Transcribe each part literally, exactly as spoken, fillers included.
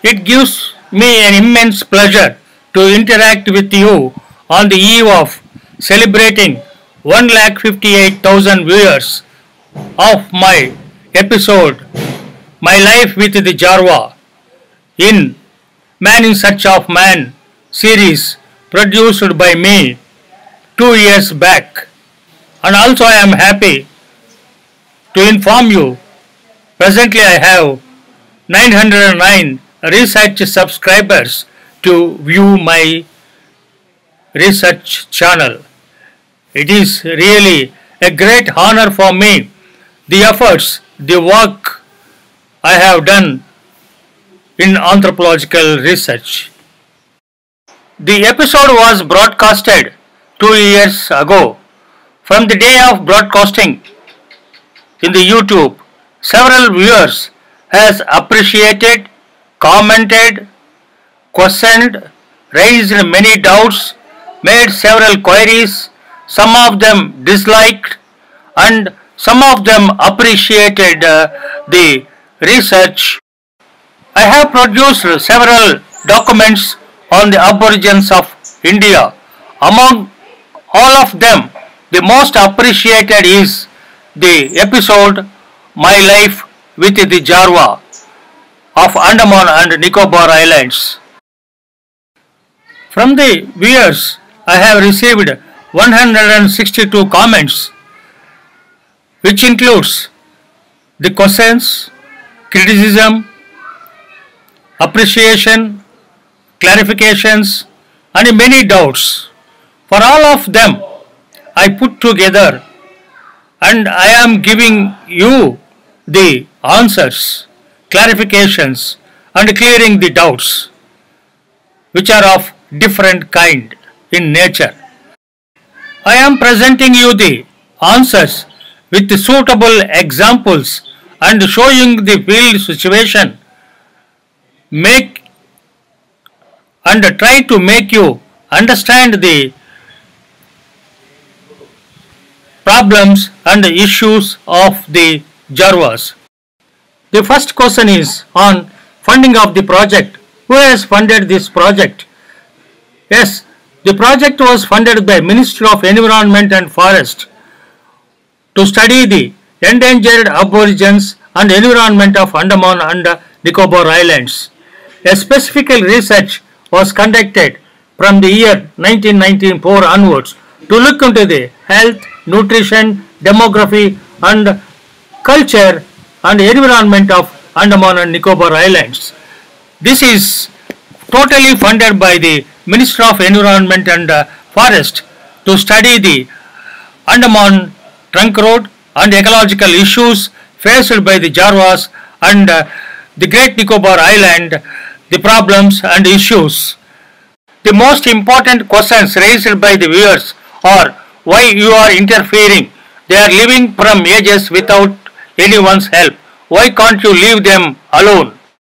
It gives me an immense pleasure to interact with you on the eve of celebrating one lakh fifty-eight thousand viewers of my episode My Life with the Jarwa in Man in Search of Man series produced by me two years back. And also I am happy to inform you presently I have nine hundred nine research subscribers to view my research channel. It is really a great honor for me, the efforts, the work I have done in anthropological research. The episode was broadcasted two years ago. From the day of broadcasting in the YouTube, several viewers has appreciated, commented, questioned, raised many doubts, made several queries, some of them disliked and some of them appreciated uh, the research. I have produced several documents on the aborigines of India. Among all of them, the most appreciated is the episode My Life with the Jarwa of Andaman and Nicobar Islands. From the viewers, I have received one hundred sixty-two comments, which includes the questions, criticism, appreciation, clarifications, and many doubts. For all of them, I put together and I am giving you the answers, clarifications, and clearing the doubts, which are of different kind in nature. I am presenting you the answers with the suitable examples and showing the field situation. Make and try to make you understand the problems and issues of the Jarwas. The first question is on funding of the project. Who has funded this project? Yes, the project was funded by Ministry of Environment and Forest to study the endangered aborigines and environment of Andaman and Nicobar Islands. A specific research was conducted from the year nineteen ninety-four onwards to look into the health, nutrition, demography and culture and environment of Andaman and Nicobar Islands. This is totally funded by the Ministry of Environment and uh, Forest to study the Andaman trunk road and ecological issues faced by the Jarwas and uh, the Great Nicobar Island, the problems and issues. The most important questions raised by the viewers are why you are interfering. They are living from ages without anyone's help. Why can't you leave them alone?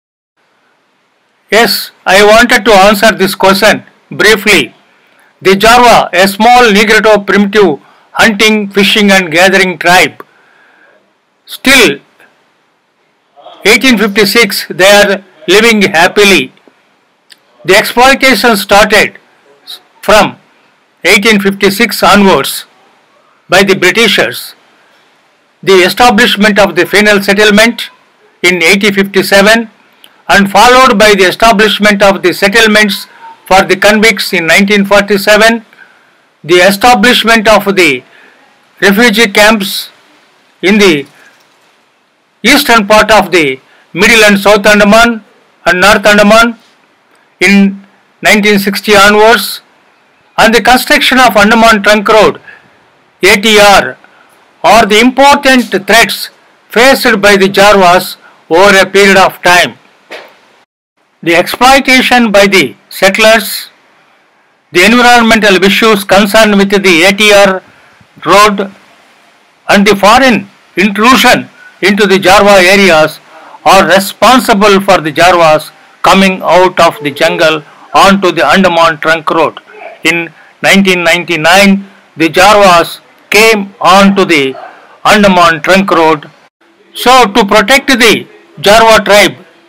Yes, I wanted to answer this question briefly. The Jarwa, a small Negrito primitive hunting, fishing and gathering tribe. Still, eighteen fifty-six they are living happily. The exploitation started from eighteen fifty-six onwards by the Britishers. The establishment of the final settlement in eighteen fifty-seven and followed by the establishment of the settlements for the convicts in nineteen forty-seven, the establishment of the refugee camps in the eastern part of the Middle and South Andaman and North Andaman in nineteen sixty onwards, and the construction of Andaman Trunk Road A T R are the important threats faced by the Jarwas over a period of time. The exploitation by the settlers, the environmental issues concerned with the A T R road and the foreign intrusion into the Jarwa areas are responsible for the Jarwas coming out of the jungle onto the Andaman Trunk Road. In nineteen ninety-nine, the Jarwas came onto the Andaman Trunk Road. So, to protect the Jarwa tribe,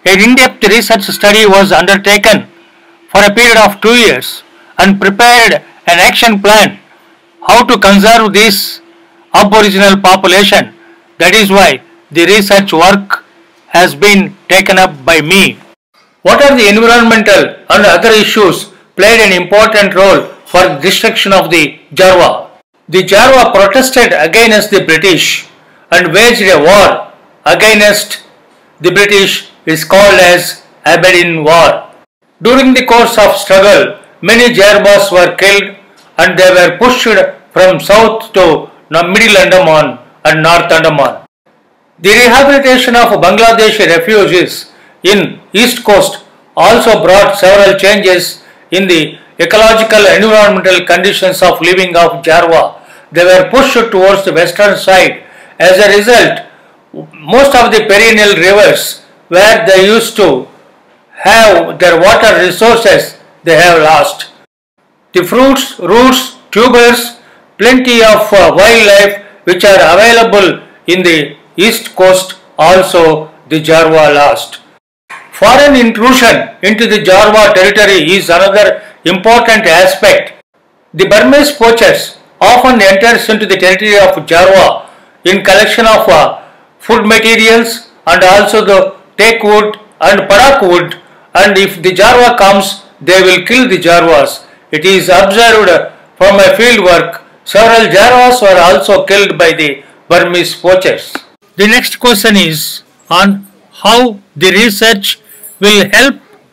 An in-depth research study was undertaken for a period of two years and prepared an action plan how to conserve this aboriginal population. That is why the research work has been taken up by me. What are the environmental and other issues played an important role for the destruction of the Jarwa? The Jarwa protested against the British and waged a war against the British is called as Aberdeen War. During the course of struggle, many Jarwas were killed and they were pushed from south to Middle Andaman and North Andaman. The rehabilitation of Bangladeshi refugees in East Coast also brought several changes in the ecological and environmental conditions of living of Jarwa. They were pushed towards the western side. As a result, most of the perennial rivers where they used to have their water resources, they have lost. The fruits, roots, tubers, plenty of uh, wildlife which are available in the East Coast also the Jarwa lost. Foreign intrusion into the Jarwa territory is another important aspect. The Burmese poachers often enters into the territory of Jarwa in collection of uh, food materials and also the teak wood and parak wood, and if the Jarwa comes they will kill the Jarwas. It is observed from a field work. Several Jarwas were also killed by the Burmese poachers. The next question is on how the research will help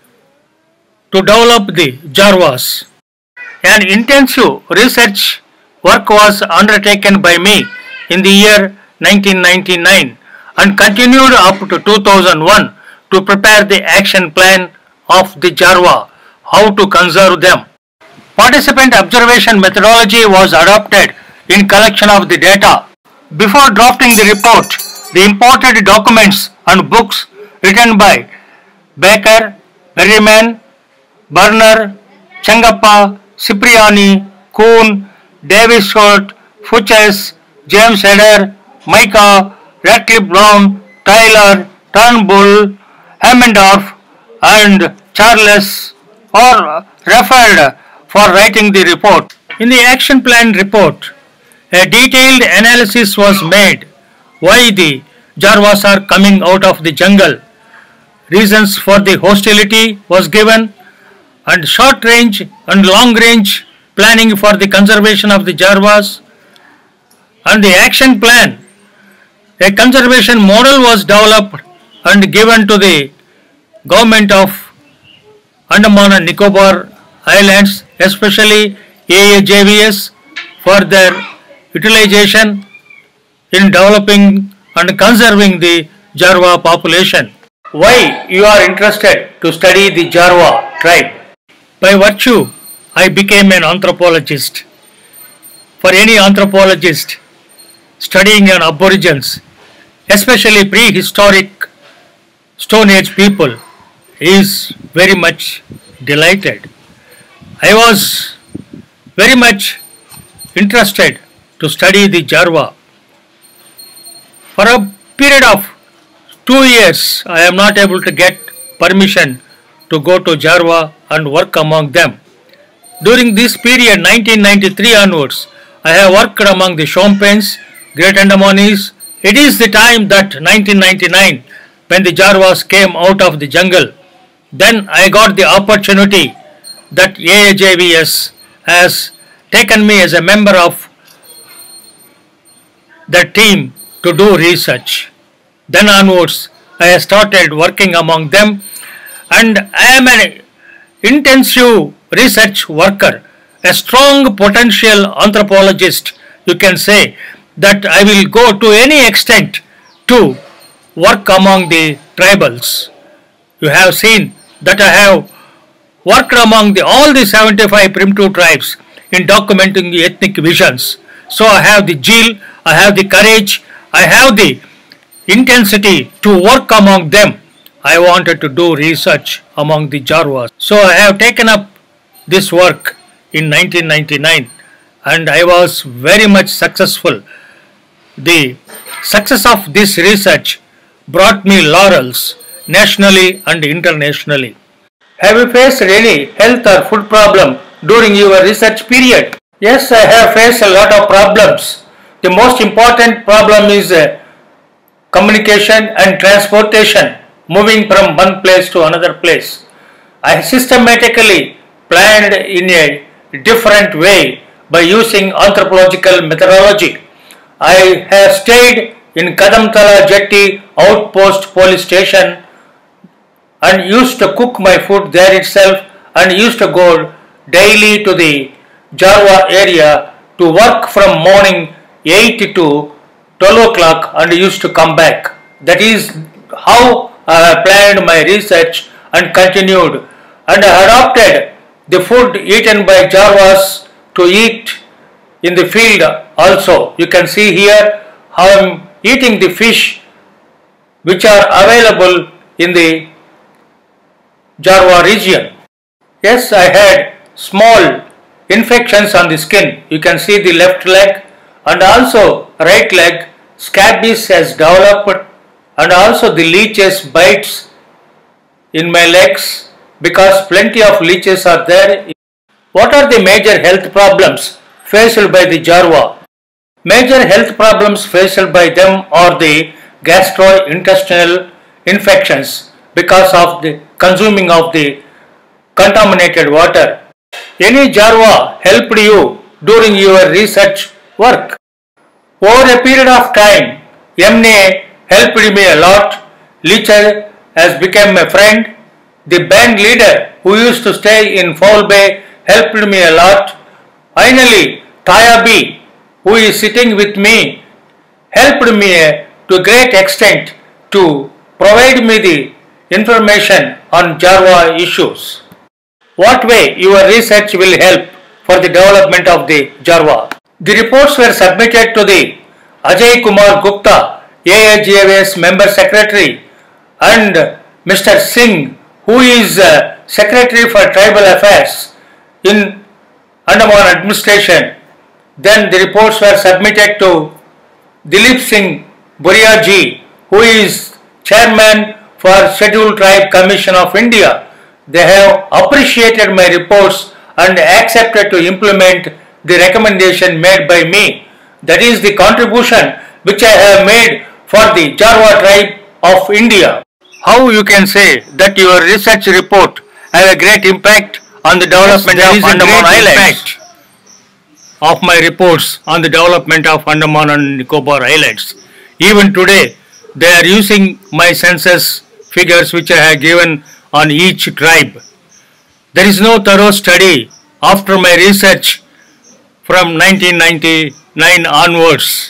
to develop the Jarwas. An intensive research work was undertaken by me in the year nineteen ninety-nine and continued up to two thousand one to prepare the action plan of the Jarwa, how to conserve them. Participant observation methodology was adopted in collection of the data. Before drafting the report, the imported documents and books written by Baker, Berryman, Burner, Changappa, Cipriani, Kuhn, Davis Scott, Fuchs, James Heder, Micah, Radcliffe Brown, Tyler, Turnbull, Hammendorf and Charles are referred for writing the report. In the action plan report, a detailed analysis was made why the Jarwas are coming out of the jungle. Reasons for the hostility was given and short range and long range planning for the conservation of the Jarwas, and the action plan. A conservation model was developed and given to the government of Andaman and Nicobar Islands, especially A A J V S, for their utilization in developing and conserving the Jarwa population. Why you are interested to study the Jarwa tribe? By virtue, I became an anthropologist. For any anthropologist studying on aborigines, especially prehistoric Stone Age people, is very much delighted. I was very much interested to study the Jarwa. For a period of two years, I am not able to get permission to go to Jarwa and work among them. During this period, nineteen ninety-three onwards, I have worked among the Shompenes, Great Andamanese. It is the time that nineteen ninety-nine, when the Jarwas came out of the jungle, then I got the opportunity that A A J V S has taken me as a member of the team to do research. Then onwards, I started working among them, and I am an intensive research worker, a strong potential anthropologist. You can say that I will go to any extent to work among the tribals. You have seen that I have worked among the, all the seventy-five primitive tribes in documenting the ethnic visions. So I have the zeal, I have the courage, I have the intensity to work among them. I wanted to do research among the Jarwas. So I have taken up this work in nineteen ninety-nine and I was very much successful. The success of this research brought me laurels nationally and internationally. Have you faced any health or food problem during your research period? Yes, I have faced a lot of problems. The most important problem is uh, communication and transportation, moving from one place to another place. I systematically planned in a different way by using anthropological methodology. I have stayed in Kadamtala Jetty Outpost Police Station and used to cook my food there itself and used to go daily to the Jarwa area to work from morning eight to twelve o'clock and used to come back. That is how I planned my research and continued, and I adopted the food eaten by Jarwas to eat in the field also. You can see here how I am eating the fish which are available in the Jarwa region. Yes, I had small infections on the skin. You can see the left leg and also right leg. Scabies has developed and also the leeches bites in my legs because plenty of leeches are there. What are the major health problems faced by the Jarwa? Major health problems faced by them are the gastrointestinal infections because of the consuming of the contaminated water. Any Jarwa helped you during your research work? Over a period of time, M N A helped me a lot. Leecher has become a friend. The band leader who used to stay in Foul Bay helped me a lot. Finally, Tayabi, who is sitting with me, helped me to a great extent to provide me the information on Jarwa issues. What way your research will help for the development of the Jarwa? The reports were submitted to the Ajay Kumar Gupta, A I G A V's member secretary, and Mister Singh, who is uh, secretary for tribal affairs in Andaman administration. Then the reports were submitted to Dilip Singh Buriaji, who is chairman for Scheduled Tribe Commission of India. They have appreciated my reports and accepted to implement the recommendation made by me. That is the contribution which I have made for the Jarwa tribe of India. How you can say that your research report has a great impact on the development yes, of Andaman Islands? Of my reports on the development of Andaman and Nicobar Islands. Even today, they are using my census figures which I have given on each tribe. There is no thorough study after my research from nineteen ninety-nine onwards.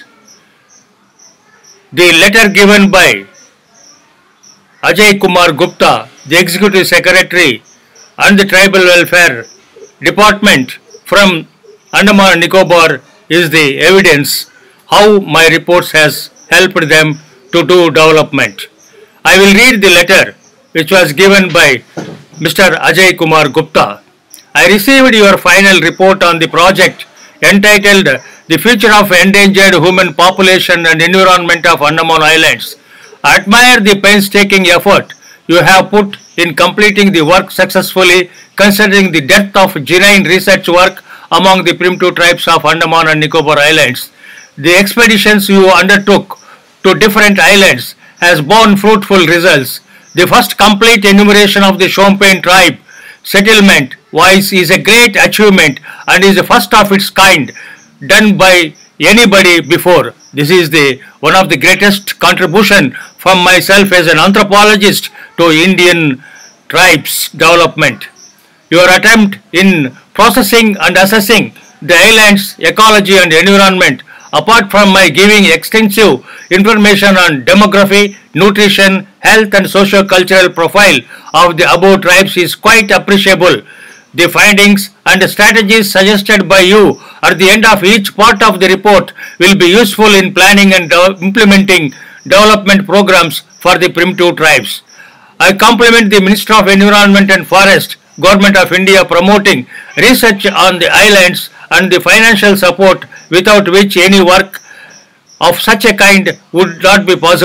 The letter given by Ajay Kumar Gupta, the Executive Secretary and the Tribal Welfare Department from Andaman and Nicobar is the evidence how my reports has helped them to do development. I will read the letter which was given by Mister Ajay Kumar Gupta. I received your final report on the project entitled The Future of Endangered Human Population and Environment of Andaman Islands. I admire the painstaking effort you have put in completing the work successfully, considering the depth of genuine research work among the primitive tribes of Andaman and Nicobar Islands. The expeditions you undertook to different islands has borne fruitful results. The first complete enumeration of the Shompen tribe settlement wise is a great achievement and is the first of its kind done by anybody before. This is the one of the greatest contribution from myself as an anthropologist to Indian tribes development. Your attempt in processing and assessing the island's ecology and environment, apart from my giving extensive information on demography, nutrition, health and socio-cultural profile of the above tribes, is quite appreciable. The findings and strategies suggested by you at the end of each part of the report will be useful in planning and implementing development programs for the primitive tribes. I compliment the Minister of Environment and Forest, Government of India, promoting research on the islands and the financial support without which any work of such a kind would not be possible.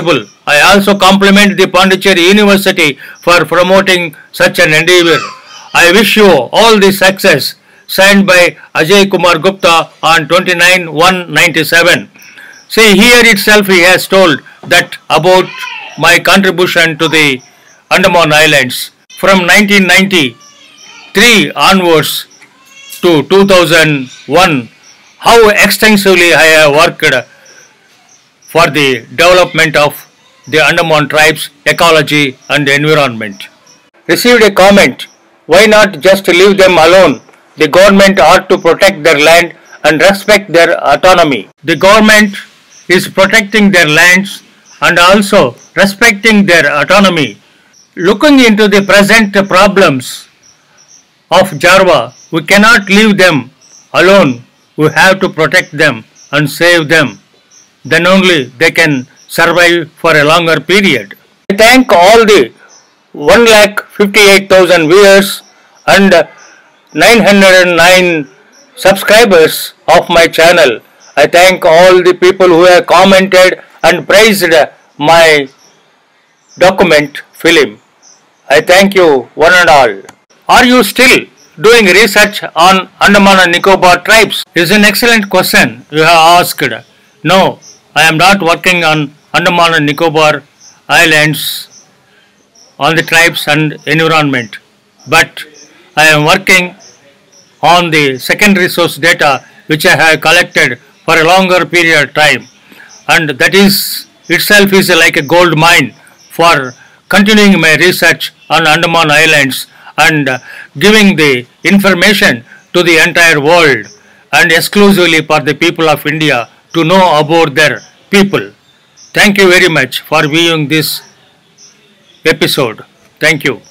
I also compliment the Pondicherry University for promoting such an endeavor. I wish you all the success. Signed by Ajay Kumar Gupta on twenty-nine one ninety-seven. See, here itself he has told that about my contribution to the Andaman Islands from nineteen ninety-three onwards to two thousand one, how extensively I have worked for the development of the Andaman tribes, ecology and environment. Received a comment, why not just leave them alone? The government ought to protect their land and respect their autonomy. The government is protecting their lands and also respecting their autonomy. Looking into the present problems of Jarwa, we cannot leave them alone. We have to protect them and save them. Then only they can survive for a longer period. I thank all the one lakh fifty-eight thousand viewers and nine hundred nine subscribers of my channel. I thank all the people who have commented and praised my document film. I thank you one and all. Are you still doing research on Andaman and Nicobar tribes? Is an excellent question you have asked. No, I am not working on Andaman and Nicobar Islands, on the tribes and environment, but I am working on the secondary source data which I have collected for a longer period of time, and that is itself is like a gold mine for continuing my research on Andaman Islands and giving the information to the entire world and exclusively for the people of India to know about their people. Thank you very much for viewing this episode. Thank you.